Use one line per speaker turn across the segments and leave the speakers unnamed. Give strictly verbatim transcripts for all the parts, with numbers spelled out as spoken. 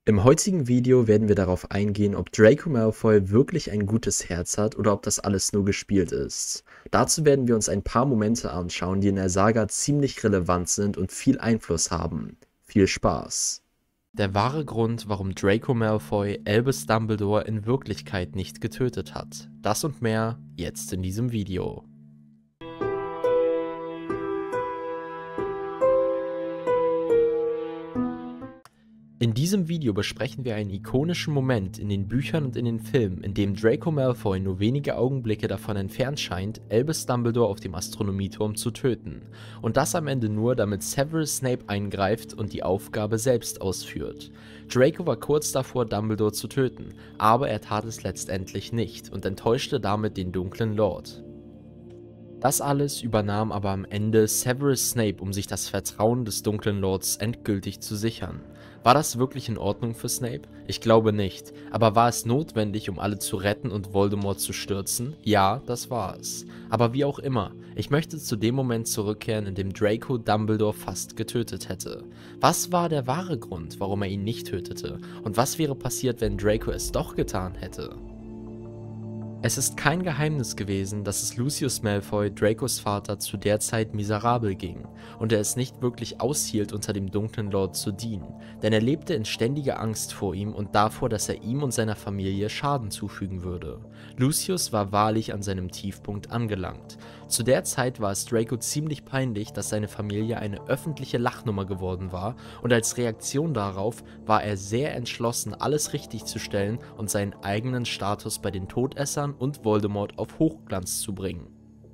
Im heutigen Video werden wir darauf eingehen, ob Draco Malfoy wirklich ein gutes Herz hat oder ob das alles nur gespielt ist. Dazu werden wir uns ein paar Momente anschauen, die in der Saga ziemlich relevant sind und viel Einfluss haben. Viel Spaß! Der wahre Grund, warum Draco Malfoy Albus Dumbledore in Wirklichkeit nicht getötet hat. Das und mehr jetzt in diesem Video. In diesem Video besprechen wir einen ikonischen Moment in den Büchern und in den Filmen, in dem Draco Malfoy nur wenige Augenblicke davon entfernt scheint, Albus Dumbledore auf dem Astronomieturm zu töten. Und das am Ende nur, damit Severus Snape eingreift und die Aufgabe selbst ausführt. Draco war kurz davor, Dumbledore zu töten, aber er tat es letztendlich nicht und enttäuschte damit den dunklen Lord. Das alles übernahm aber am Ende Severus Snape, um sich das Vertrauen des dunklen Lords endgültig zu sichern. War das wirklich in Ordnung für Snape? Ich glaube nicht, aber war es notwendig, um alle zu retten und Voldemort zu stürzen? Ja, das war es. Aber wie auch immer, ich möchte zu dem Moment zurückkehren, in dem Draco Dumbledore fast getötet hätte. Was war der wahre Grund, warum er ihn nicht tötete? Und was wäre passiert, wenn Draco es doch getan hätte? Es ist kein Geheimnis gewesen, dass es Lucius Malfoy, Dracos Vater, zu der Zeit miserabel ging und er es nicht wirklich aushielt, unter dem dunklen Lord zu dienen, denn er lebte in ständiger Angst vor ihm und davor, dass er ihm und seiner Familie Schaden zufügen würde. Lucius war wahrlich an seinem Tiefpunkt angelangt. Zu der Zeit war es Draco ziemlich peinlich, dass seine Familie eine öffentliche Lachnummer geworden war und als Reaktion darauf war er sehr entschlossen, alles richtig zu stellen und seinen eigenen Status bei den Todessern und Voldemort auf Hochglanz zu bringen.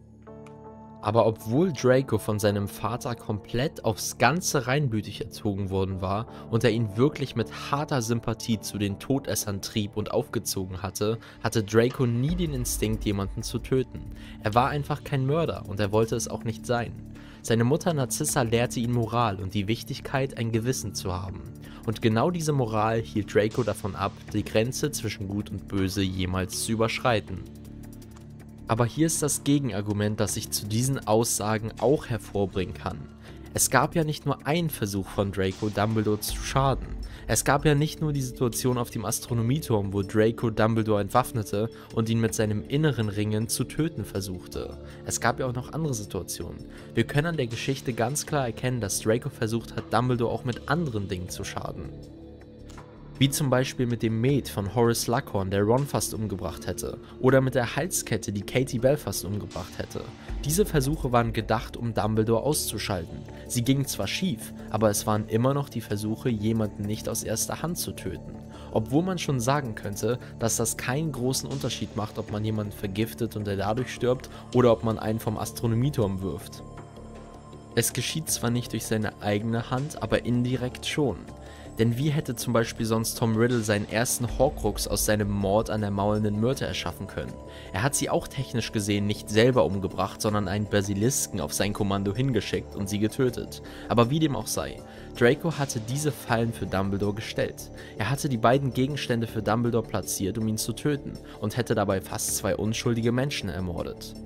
Aber obwohl Draco von seinem Vater komplett aufs Ganze reinblütig erzogen worden war und er ihn wirklich mit harter Sympathie zu den Todessern trieb und aufgezogen hatte, hatte Draco nie den Instinkt, jemanden zu töten. Er war einfach kein Mörder und er wollte es auch nicht sein. Seine Mutter Narcissa lehrte ihn Moral und die Wichtigkeit, ein Gewissen zu haben. Und genau diese Moral hielt Draco davon ab, die Grenze zwischen Gut und Böse jemals zu überschreiten. Aber hier ist das Gegenargument, das ich zu diesen Aussagen auch hervorbringen kann. Es gab ja nicht nur einen Versuch von Draco, Dumbledore zu schaden. Es gab ja nicht nur die Situation auf dem Astronomieturm, wo Draco Dumbledore entwaffnete und ihn mit seinem inneren Ringen zu töten versuchte. Es gab ja auch noch andere Situationen. Wir können an der Geschichte ganz klar erkennen, dass Draco versucht hat, Dumbledore auch mit anderen Dingen zu schaden. Wie zum Beispiel mit dem Met von Horace Slughorn, der Ron fast umgebracht hätte, oder mit der Halskette, die Katie Bell fast umgebracht hätte. Diese Versuche waren gedacht, um Dumbledore auszuschalten. Sie gingen zwar schief, aber es waren immer noch die Versuche, jemanden nicht aus erster Hand zu töten. Obwohl man schon sagen könnte, dass das keinen großen Unterschied macht, ob man jemanden vergiftet und er dadurch stirbt, oder ob man einen vom Astronomieturm wirft. Es geschieht zwar nicht durch seine eigene Hand, aber indirekt schon. Denn wie hätte zum Beispiel sonst Tom Riddle seinen ersten Horcrux aus seinem Mord an der maulenden Myrte erschaffen können? Er hat sie auch technisch gesehen nicht selber umgebracht, sondern einen Basilisken auf sein Kommando hingeschickt und sie getötet. Aber wie dem auch sei, Draco hatte diese Fallen für Dumbledore gestellt. Er hatte die beiden Gegenstände für Dumbledore platziert, um ihn zu töten, und hätte dabei fast zwei unschuldige Menschen ermordet.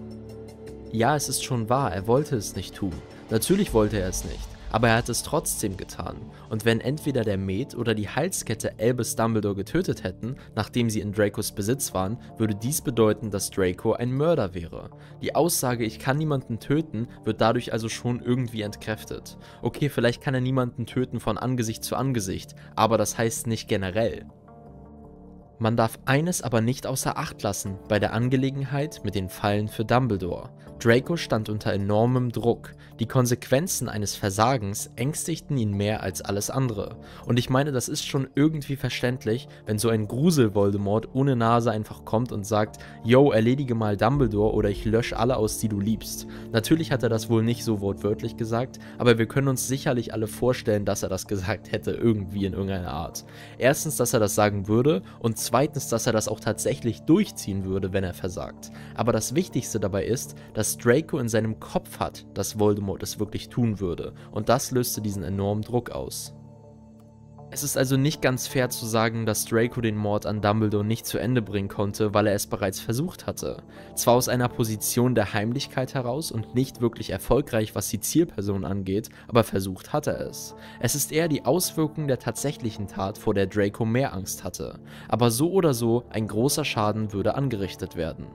Ja, es ist schon wahr, er wollte es nicht tun. Natürlich wollte er es nicht. Aber er hat es trotzdem getan, und wenn entweder der Met oder die Halskette Albus Dumbledore getötet hätten, nachdem sie in Dracos Besitz waren, würde dies bedeuten, dass Draco ein Mörder wäre. Die Aussage, ich kann niemanden töten, wird dadurch also schon irgendwie entkräftet. Okay, vielleicht kann er niemanden töten von Angesicht zu Angesicht, aber das heißt nicht generell. Man darf eines aber nicht außer Acht lassen bei der Angelegenheit mit den Fallen für Dumbledore. Draco stand unter enormem Druck. Die Konsequenzen eines Versagens ängstigten ihn mehr als alles andere. Und ich meine, das ist schon irgendwie verständlich, wenn so ein Grusel-Voldemort ohne Nase einfach kommt und sagt, yo, erledige mal Dumbledore oder ich lösche alle aus, die du liebst. Natürlich hat er das wohl nicht so wortwörtlich gesagt, aber wir können uns sicherlich alle vorstellen, dass er das gesagt hätte, irgendwie in irgendeiner Art. Erstens, dass er das sagen würde und zweitens, dass er das auch tatsächlich durchziehen würde, wenn er versagt. Aber das Wichtigste dabei ist, dass Draco in seinem Kopf hat, dass Voldemort es wirklich tun würde, und das löste diesen enormen Druck aus. Es ist also nicht ganz fair zu sagen, dass Draco den Mord an Dumbledore nicht zu Ende bringen konnte, weil er es bereits versucht hatte. Zwar aus einer Position der Heimlichkeit heraus und nicht wirklich erfolgreich, was die Zielperson angeht, aber versucht hat er es. Es ist eher die Auswirkung der tatsächlichen Tat, vor der Draco mehr Angst hatte. Aber so oder so, ein großer Schaden würde angerichtet werden.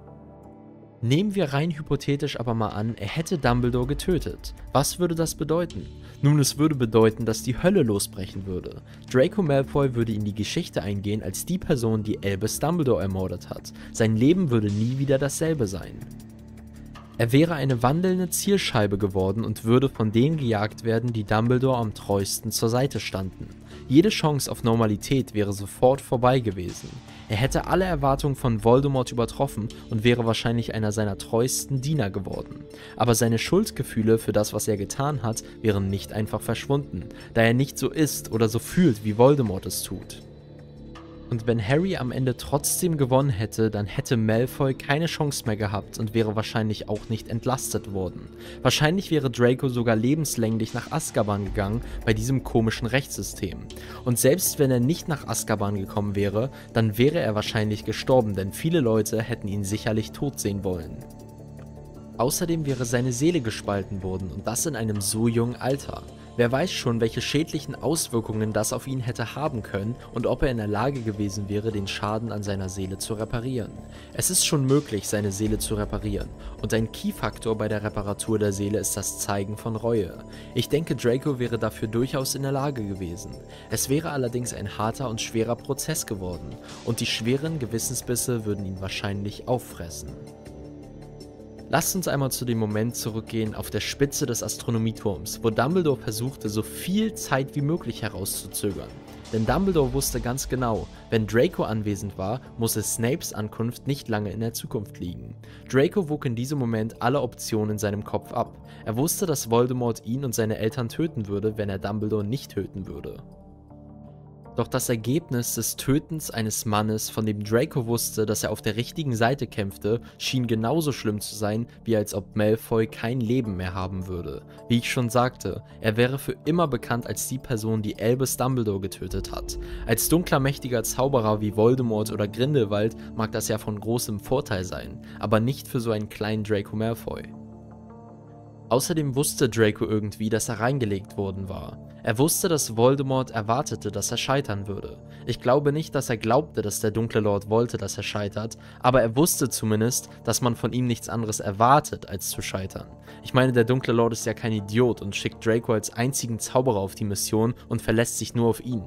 Nehmen wir rein hypothetisch aber mal an, er hätte Dumbledore getötet. Was würde das bedeuten? Nun, es würde bedeuten, dass die Hölle losbrechen würde. Draco Malfoy würde in die Geschichte eingehen als die Person, die Albus Dumbledore ermordet hat. Sein Leben würde nie wieder dasselbe sein. Er wäre eine wandelnde Zielscheibe geworden und würde von denen gejagt werden, die Dumbledore am treuesten zur Seite standen. Jede Chance auf Normalität wäre sofort vorbei gewesen. Er hätte alle Erwartungen von Voldemort übertroffen und wäre wahrscheinlich einer seiner treuesten Diener geworden. Aber seine Schuldgefühle für das, was er getan hat, wären nicht einfach verschwunden, da er nicht so ist oder so fühlt, wie Voldemort es tut. Und wenn Harry am Ende trotzdem gewonnen hätte, dann hätte Malfoy keine Chance mehr gehabt und wäre wahrscheinlich auch nicht entlastet worden. Wahrscheinlich wäre Draco sogar lebenslänglich nach Azkaban gegangen bei diesem komischen Rechtssystem. Und selbst wenn er nicht nach Azkaban gekommen wäre, dann wäre er wahrscheinlich gestorben, denn viele Leute hätten ihn sicherlich tot sehen wollen. Außerdem wäre seine Seele gespalten worden und das in einem so jungen Alter. Wer weiß schon, welche schädlichen Auswirkungen das auf ihn hätte haben können und ob er in der Lage gewesen wäre, den Schaden an seiner Seele zu reparieren. Es ist schon möglich, seine Seele zu reparieren, und ein Key-Faktor bei der Reparatur der Seele ist das Zeigen von Reue. Ich denke, Draco wäre dafür durchaus in der Lage gewesen. Es wäre allerdings ein harter und schwerer Prozess geworden, und die schweren Gewissensbisse würden ihn wahrscheinlich auffressen. Lasst uns einmal zu dem Moment zurückgehen auf der Spitze des Astronomieturms, wo Dumbledore versuchte, so viel Zeit wie möglich herauszuzögern. Denn Dumbledore wusste ganz genau, wenn Draco anwesend war, musste Snapes Ankunft nicht lange in der Zukunft liegen. Draco wog in diesem Moment alle Optionen in seinem Kopf ab. Er wusste, dass Voldemort ihn und seine Eltern töten würde, wenn er Dumbledore nicht töten würde. Doch das Ergebnis des Tötens eines Mannes, von dem Draco wusste, dass er auf der richtigen Seite kämpfte, schien genauso schlimm zu sein, wie als ob Malfoy kein Leben mehr haben würde. Wie ich schon sagte, er wäre für immer bekannt als die Person, die Albus Dumbledore getötet hat. Als dunkler, mächtiger Zauberer wie Voldemort oder Grindelwald mag das ja von großem Vorteil sein, aber nicht für so einen kleinen Draco Malfoy. Außerdem wusste Draco irgendwie, dass er reingelegt worden war. Er wusste, dass Voldemort erwartete, dass er scheitern würde. Ich glaube nicht, dass er glaubte, dass der Dunkle Lord wollte, dass er scheitert, aber er wusste zumindest, dass man von ihm nichts anderes erwartet, als zu scheitern. Ich meine, der Dunkle Lord ist ja kein Idiot und schickt Draco als einzigen Zauberer auf die Mission und verlässt sich nur auf ihn.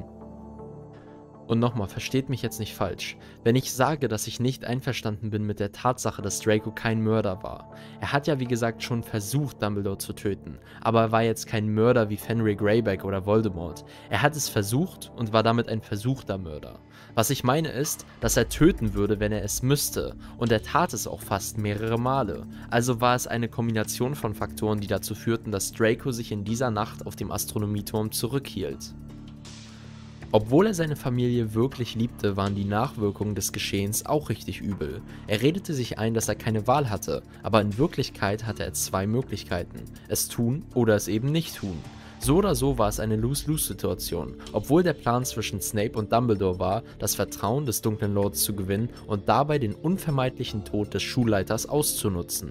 Und nochmal, versteht mich jetzt nicht falsch, wenn ich sage, dass ich nicht einverstanden bin mit der Tatsache, dass Draco kein Mörder war. Er hat ja wie gesagt schon versucht, Dumbledore zu töten, aber er war jetzt kein Mörder wie Fenrir Greyback oder Voldemort. Er hat es versucht und war damit ein versuchter Mörder. Was ich meine ist, dass er töten würde, wenn er es müsste, und er tat es auch fast mehrere Male. Also war es eine Kombination von Faktoren, die dazu führten, dass Draco sich in dieser Nacht auf dem Astronomieturm zurückhielt. Obwohl er seine Familie wirklich liebte, waren die Nachwirkungen des Geschehens auch richtig übel. Er redete sich ein, dass er keine Wahl hatte, aber in Wirklichkeit hatte er zwei Möglichkeiten: es tun oder es eben nicht tun. So oder so war es eine Lose-Lose-Situation, obwohl der Plan zwischen Snape und Dumbledore war, das Vertrauen des Dunklen Lords zu gewinnen und dabei den unvermeidlichen Tod des Schulleiters auszunutzen.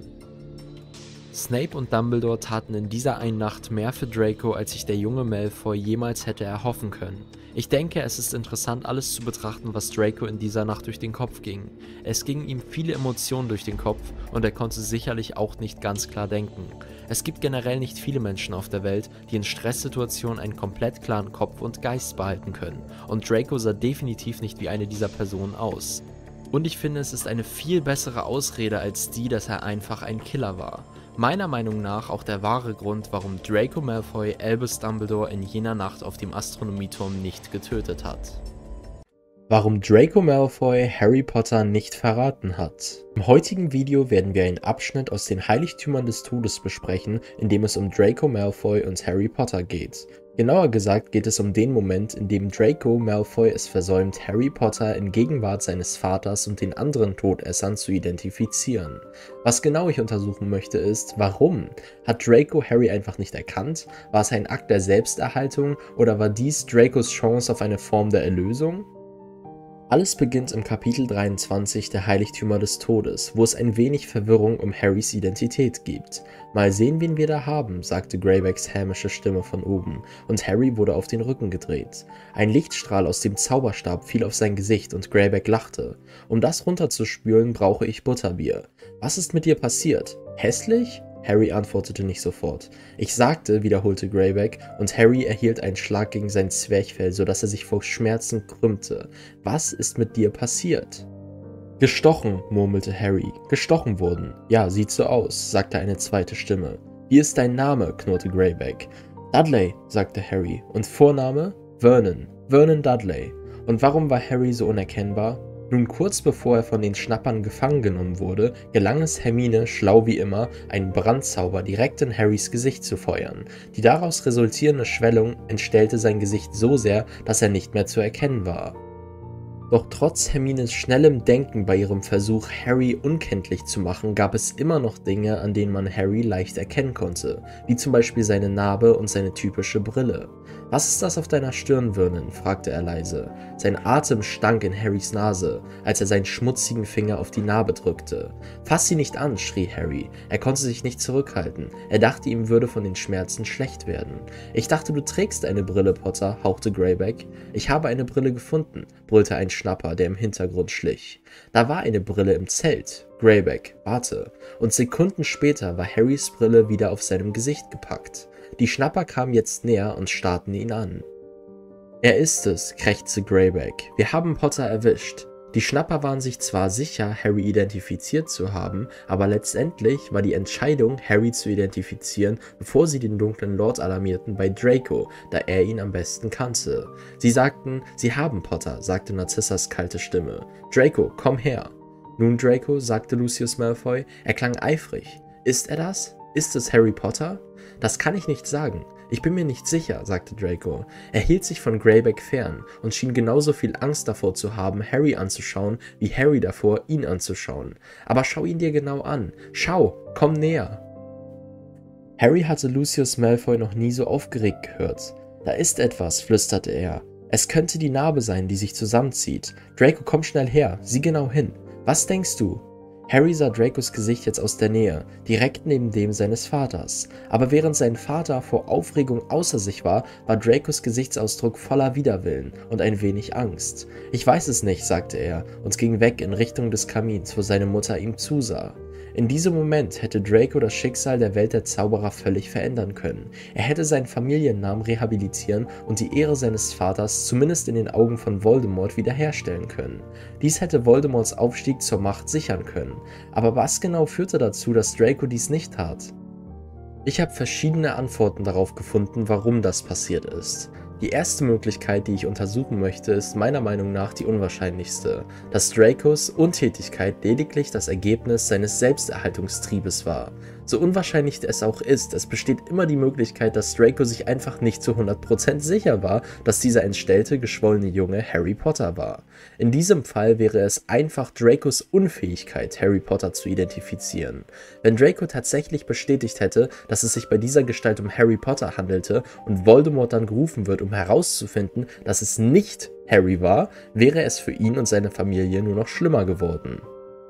Snape und Dumbledore taten in dieser einen Nacht mehr für Draco, als sich der junge Malfoy jemals hätte erhoffen können. Ich denke, es ist interessant, alles zu betrachten, was Draco in dieser Nacht durch den Kopf ging. Es gingen ihm viele Emotionen durch den Kopf und er konnte sicherlich auch nicht ganz klar denken. Es gibt generell nicht viele Menschen auf der Welt, die in Stresssituationen einen komplett klaren Kopf und Geist behalten können, und Draco sah definitiv nicht wie eine dieser Personen aus. Und ich finde, es ist eine viel bessere Ausrede als die, dass er einfach ein Killer war. Meiner Meinung nach auch der wahre Grund, warum Draco Malfoy Albus Dumbledore in jener Nacht auf dem Astronomieturm nicht getötet hat. Warum Draco Malfoy Harry Potter nicht verraten hat. Im heutigen Video werden wir einen Abschnitt aus den Heiligtümern des Todes besprechen, in dem es um Draco Malfoy und Harry Potter geht. Genauer gesagt geht es um den Moment, in dem Draco Malfoy es versäumt, Harry Potter in Gegenwart seines Vaters und den anderen Todessern zu identifizieren. Was genau ich untersuchen möchte ist, warum? Hat Draco Harry einfach nicht erkannt? War es ein Akt der Selbsterhaltung oder war dies Dracos Chance auf eine Form der Erlösung? Alles beginnt im Kapitel dreiundzwanzig der Heiligtümer des Todes, wo es ein wenig Verwirrung um Harrys Identität gibt. Mal sehen, wen wir da haben, sagte Greybacks hämische Stimme von oben, und Harry wurde auf den Rücken gedreht. Ein Lichtstrahl aus dem Zauberstab fiel auf sein Gesicht und Greyback lachte. Um das runterzuspülen, brauche ich Butterbier. Was ist mit dir passiert? Hässlich? Harry antwortete nicht sofort. Ich sagte, wiederholte Greyback, und Harry erhielt einen Schlag gegen sein Zwerchfell, sodass er sich vor Schmerzen krümmte. Was ist mit dir passiert? Gestochen, murmelte Harry. Gestochen wurden. Ja, sieht so aus, sagte eine zweite Stimme. Wie ist dein Name? Knurrte Greyback. Dudley, sagte Harry. Und Vorname? Vernon. Vernon Dudley. Und warum war Harry so unerkennbar? Nun, kurz bevor er von den Schnappern gefangen genommen wurde, gelang es Hermine, schlau wie immer, einen Brandzauber direkt in Harrys Gesicht zu feuern. Die daraus resultierende Schwellung entstellte sein Gesicht so sehr, dass er nicht mehr zu erkennen war. Doch trotz Hermines schnellem Denken bei ihrem Versuch, Harry unkenntlich zu machen, gab es immer noch Dinge, an denen man Harry leicht erkennen konnte, wie zum Beispiel seine Narbe und seine typische Brille. »Was ist das auf deiner Stirn, Vernon?« fragte er leise. Sein Atem stank in Harrys Nase, als er seinen schmutzigen Finger auf die Narbe drückte. »Fass sie nicht an«, schrie Harry. Er konnte sich nicht zurückhalten. Er dachte, ihm würde von den Schmerzen schlecht werden. »Ich dachte, du trägst eine Brille, Potter«, hauchte Greyback. »Ich habe eine Brille gefunden«, brüllte ein Schnapper, der im Hintergrund schlich. Da war eine Brille im Zelt. Greyback, warte. Und Sekunden später war Harrys Brille wieder auf seinem Gesicht gepackt. Die Schnapper kamen jetzt näher und starrten ihn an. »Er ist es«, krächzte Greyback. »Wir haben Potter erwischt.« Die Schnapper waren sich zwar sicher, Harry identifiziert zu haben, aber letztendlich war die Entscheidung, Harry zu identifizieren, bevor sie den dunklen Lord alarmierten, bei Draco, da er ihn am besten kannte. Sie sagten, sie haben Potter, sagte Narzissas kalte Stimme. »Draco, komm her!« »Nun, Draco«, sagte Lucius Malfoy, er klang eifrig. »Ist er das? Ist es Harry Potter?« »Das kann ich nicht sagen. Ich bin mir nicht sicher«, sagte Draco. Er hielt sich von Greyback fern und schien genauso viel Angst davor zu haben, Harry anzuschauen, wie Harry davor, ihn anzuschauen. »Aber schau ihn dir genau an. Schau, komm näher!« Harry hatte Lucius Malfoy noch nie so aufgeregt gehört. »Da ist etwas«, flüsterte er. »Es könnte die Narbe sein, die sich zusammenzieht. Draco, komm schnell her. Sieh genau hin. Was denkst du?« Harry sah Dracos Gesicht jetzt aus der Nähe, direkt neben dem seines Vaters. Aber während sein Vater vor Aufregung außer sich war, war Dracos Gesichtsausdruck voller Widerwillen und ein wenig Angst. »Ich weiß es nicht«, sagte er und ging weg in Richtung des Kamins, wo seine Mutter ihm zusah. In diesem Moment hätte Draco das Schicksal der Welt der Zauberer völlig verändern können. Er hätte seinen Familiennamen rehabilitieren und die Ehre seines Vaters zumindest in den Augen von Voldemort wiederherstellen können. Dies hätte Voldemorts Aufstieg zur Macht sichern können. Aber was genau führte dazu, dass Draco dies nicht tat? Ich habe verschiedene Antworten darauf gefunden, warum das passiert ist. Die erste Möglichkeit, die ich untersuchen möchte, ist meiner Meinung nach die unwahrscheinlichste, dass Dracos Untätigkeit lediglich das Ergebnis seines Selbsterhaltungstriebes war. So unwahrscheinlich es auch ist, es besteht immer die Möglichkeit, dass Draco sich einfach nicht zu hundert Prozent sicher war, dass dieser entstellte, geschwollene Junge Harry Potter war. In diesem Fall wäre es einfach Dracos Unfähigkeit, Harry Potter zu identifizieren. Wenn Draco tatsächlich bestätigt hätte, dass es sich bei dieser Gestalt um Harry Potter handelte und Voldemort dann gerufen wird, um herauszufinden, dass es nicht Harry war, wäre es für ihn und seine Familie nur noch schlimmer geworden.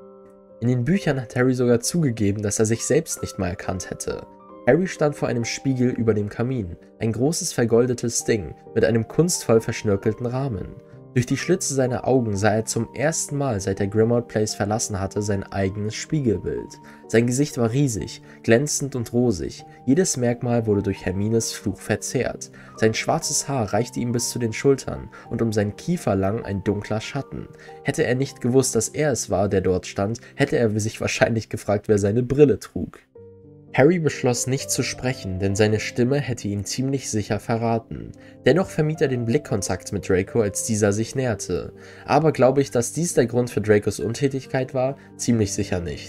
In den Büchern hat Harry sogar zugegeben, dass er sich selbst nicht mal erkannt hätte. Harry stand vor einem Spiegel über dem Kamin, ein großes vergoldetes Ding mit einem kunstvoll verschnörkelten Rahmen. Durch die Schlitze seiner Augen sah er zum ersten Mal, seit er Grimmauld Place verlassen hatte, sein eigenes Spiegelbild. Sein Gesicht war riesig, glänzend und rosig. Jedes Merkmal wurde durch Hermines Fluch verzerrt. Sein schwarzes Haar reichte ihm bis zu den Schultern und um seinen Kiefer lang ein dunkler Schatten. Hätte er nicht gewusst, dass er es war, der dort stand, hätte er sich wahrscheinlich gefragt, wer seine Brille trug. Harry beschloss nicht zu sprechen, denn seine Stimme hätte ihn ziemlich sicher verraten. Dennoch vermied er den Blickkontakt mit Draco, als dieser sich näherte. Aber glaube ich, dass dies der Grund für Dracos Untätigkeit war? Ziemlich sicher nicht.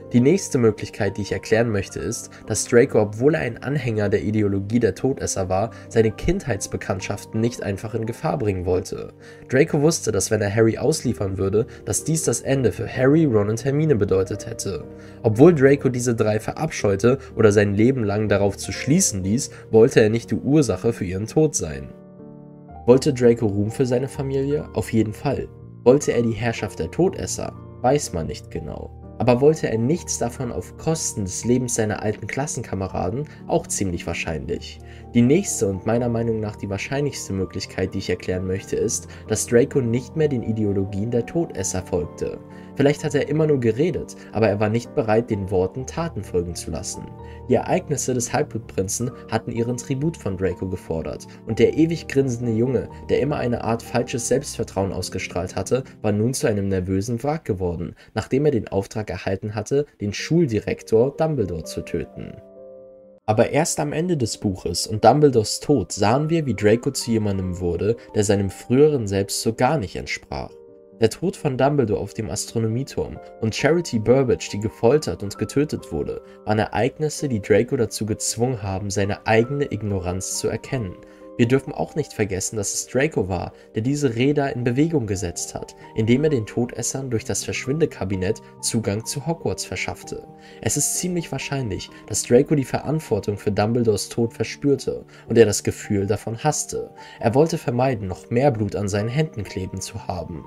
Die nächste Möglichkeit, die ich erklären möchte, ist, dass Draco, obwohl er ein Anhänger der Ideologie der Todesser war, seine Kindheitsbekanntschaften nicht einfach in Gefahr bringen wollte. Draco wusste, dass wenn er Harry ausliefern würde, dass dies das Ende für Harry, Ron und Hermine bedeutet hätte. Obwohl Draco diese drei verabscheute oder sein Leben lang darauf zu schließen ließ, wollte er nicht die Ursache für ihren Tod sein. Wollte Draco Ruhm für seine Familie? Auf jeden Fall. Wollte er die Herrschaft der Todesser? Weiß man nicht genau. Aber wollte er nichts davon auf Kosten des Lebens seiner alten Klassenkameraden? Auch ziemlich wahrscheinlich. Die nächste und meiner Meinung nach die wahrscheinlichste Möglichkeit, die ich erklären möchte, ist, dass Draco nicht mehr den Ideologien der Todesser folgte. Vielleicht hat er immer nur geredet, aber er war nicht bereit, den Worten Taten folgen zu lassen. Die Ereignisse des Halbblutprinzen hatten ihren Tribut von Draco gefordert, und der ewig grinsende Junge, der immer eine Art falsches Selbstvertrauen ausgestrahlt hatte, war nun zu einem nervösen Wrack geworden, nachdem er den Auftrag erhalten hatte, den Schuldirektor Dumbledore zu töten. Aber erst am Ende des Buches und Dumbledores Tod sahen wir, wie Draco zu jemandem wurde, der seinem früheren Selbst so gar nicht entsprach. Der Tod von Dumbledore auf dem Astronomieturm und Charity Burbage, die gefoltert und getötet wurde, waren Ereignisse, die Draco dazu gezwungen haben, seine eigene Ignoranz zu erkennen. Wir dürfen auch nicht vergessen, dass es Draco war, der diese Räder in Bewegung gesetzt hat, indem er den Todessern durch das Verschwindekabinett Zugang zu Hogwarts verschaffte. Es ist ziemlich wahrscheinlich, dass Draco die Verantwortung für Dumbledores Tod verspürte und er das Gefühl davon hasste. Er wollte vermeiden, noch mehr Blut an seinen Händen kleben zu haben.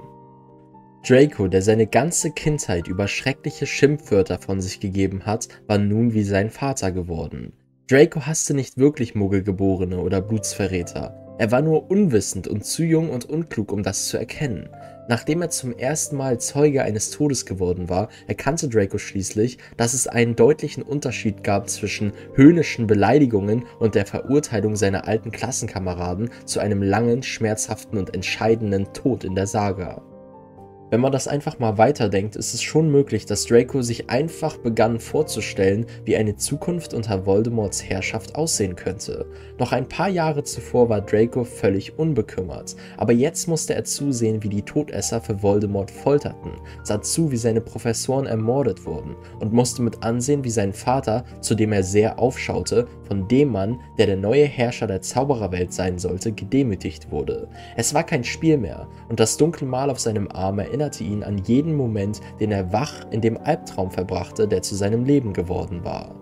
Draco, der seine ganze Kindheit über schreckliche Schimpfwörter von sich gegeben hat, war nun wie sein Vater geworden. Draco hasste nicht wirklich Muggelgeborene oder Blutsverräter. Er war nur unwissend und zu jung und unklug, um das zu erkennen. Nachdem er zum ersten Mal Zeuge eines Todes geworden war, erkannte Draco schließlich, dass es einen deutlichen Unterschied gab zwischen höhnischen Beleidigungen und der Verurteilung seiner alten Klassenkameraden zu einem langen, schmerzhaften und entscheidenden Tod in der Saga. Wenn man das einfach mal weiterdenkt, ist es schon möglich, dass Draco sich einfach begann vorzustellen, wie eine Zukunft unter Voldemorts Herrschaft aussehen könnte. Noch ein paar Jahre zuvor war Draco völlig unbekümmert, aber jetzt musste er zusehen, wie die Todesser für Voldemort folterten, sah zu, wie seine Professoren ermordet wurden und musste mit ansehen, wie sein Vater, zu dem er sehr aufschaute, von dem Mann, der der neue Herrscher der Zaubererwelt sein sollte, gedemütigt wurde. Es war kein Spiel mehr und das dunkle Mal auf seinem Arm erinnerte ihn an jeden Moment, den er wach in dem Albtraum verbrachte, der zu seinem Leben geworden war.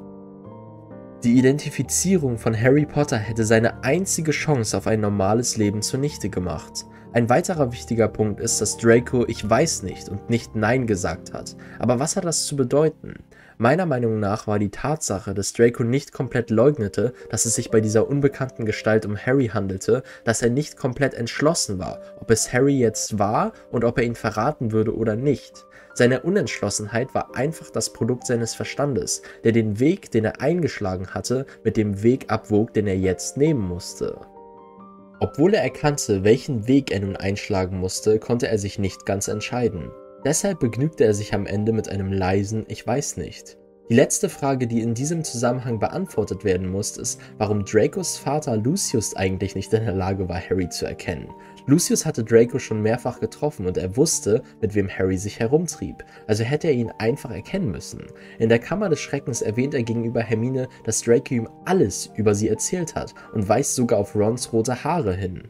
Die Identifizierung von Harry Potter hätte seine einzige Chance auf ein normales Leben zunichte gemacht. Ein weiterer wichtiger Punkt ist, dass Draco „Ich weiß nicht" und nicht „Nein" gesagt hat. Aber was hat das zu bedeuten? Meiner Meinung nach war die Tatsache, dass Draco nicht komplett leugnete, dass es sich bei dieser unbekannten Gestalt um Harry handelte, dass er nicht komplett entschlossen war, ob es Harry jetzt war und ob er ihn verraten würde oder nicht. Seine Unentschlossenheit war einfach das Produkt seines Verstandes, der den Weg, den er eingeschlagen hatte, mit dem Weg abwog, den er jetzt nehmen musste. Obwohl er erkannte, welchen Weg er nun einschlagen musste, konnte er sich nicht ganz entscheiden. Deshalb begnügte er sich am Ende mit einem leisen „Ich weiß nicht". Die letzte Frage, die in diesem Zusammenhang beantwortet werden muss, ist, warum Dracos Vater Lucius eigentlich nicht in der Lage war, Harry zu erkennen. Lucius hatte Draco schon mehrfach getroffen und er wusste, mit wem Harry sich herumtrieb, also hätte er ihn einfach erkennen müssen. In der Kammer des Schreckens erwähnt er gegenüber Hermine, dass Draco ihm alles über sie erzählt hat und weist sogar auf Rons rote Haare hin.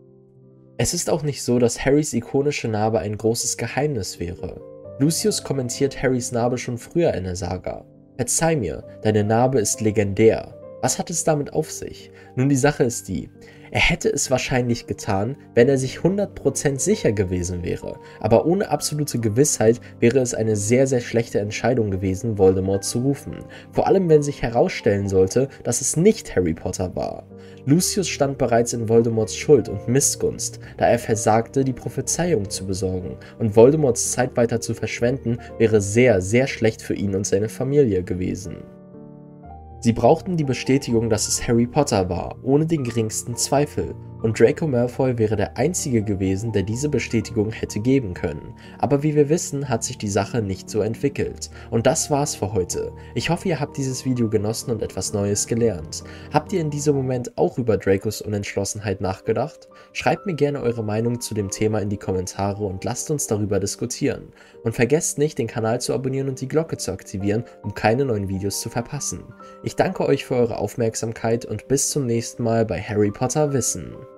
Es ist auch nicht so, dass Harrys ikonische Narbe ein großes Geheimnis wäre. Lucius kommentiert Harrys Narbe schon früher in der Saga. „Verzeih mir, deine Narbe ist legendär." Was hat es damit auf sich? Nun, die Sache ist die: Er hätte es wahrscheinlich getan, wenn er sich hundert Prozent sicher gewesen wäre, aber ohne absolute Gewissheit wäre es eine sehr, sehr schlechte Entscheidung gewesen, Voldemort zu rufen. Vor allem, wenn sich herausstellen sollte, dass es nicht Harry Potter war. Lucius stand bereits in Voldemorts Schuld und Missgunst, da er versagte, die Prophezeiung zu besorgen, und Voldemorts Zeit weiter zu verschwenden, wäre sehr, sehr schlecht für ihn und seine Familie gewesen. Sie brauchten die Bestätigung, dass es Harry Potter war, ohne den geringsten Zweifel. Und Draco Malfoy wäre der Einzige gewesen, der diese Bestätigung hätte geben können. Aber wie wir wissen, hat sich die Sache nicht so entwickelt. Und das war's für heute. Ich hoffe, ihr habt dieses Video genossen und etwas Neues gelernt. Habt ihr in diesem Moment auch über Dracos Unentschlossenheit nachgedacht? Schreibt mir gerne eure Meinung zu dem Thema in die Kommentare und lasst uns darüber diskutieren. Und vergesst nicht, den Kanal zu abonnieren und die Glocke zu aktivieren, um keine neuen Videos zu verpassen. Ich danke euch für eure Aufmerksamkeit und bis zum nächsten Mal bei Harry Potter Wissen.